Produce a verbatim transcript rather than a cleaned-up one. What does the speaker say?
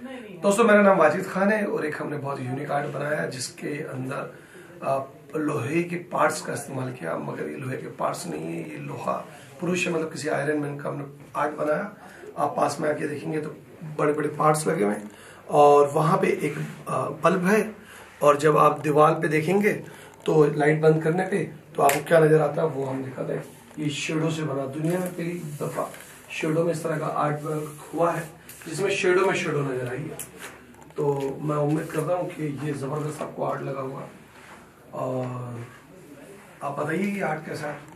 दोस्तों मेरा नाम वाजिद खान है और एक हमने बहुत यूनिक आर्ट बनाया है जिसके अंदर लोहे के पार्ट्स का इस्तेमाल किया, मगर ये लोहे के पार्ट्स नहीं है, ये लोहा पुरुष है, मतलब किसी आयरन मैन का हमने आर्ट बनाया। आप पास में आके देखेंगे तो बड़े बड़े पार्ट्स लगे हुए हैं और वहाँ पे एक बल्ब है, और जब आप दीवार पे देखेंगे तो लाइट बंद करने पे तो आपको क्या नजर आता है वो हम दिखाते हैं। ये शेडो से बना, दुनिया में पहली दफा शेडो में इस तरह का आर्ट वर्क हुआ है जिसमें शेडो में शेडो नजर आई है। तो मैं उम्मीद करता हूँ कि ये जबरदस्त आपको आर्ट लगा होगा और आप बताइए ये आर्ट कैसा है।